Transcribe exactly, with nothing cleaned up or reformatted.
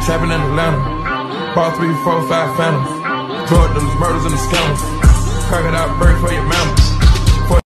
trapping in Atlanta. Bought three, four, five phantoms. Drug dealers, murders, and the scandals. Crocodile bird for your mama.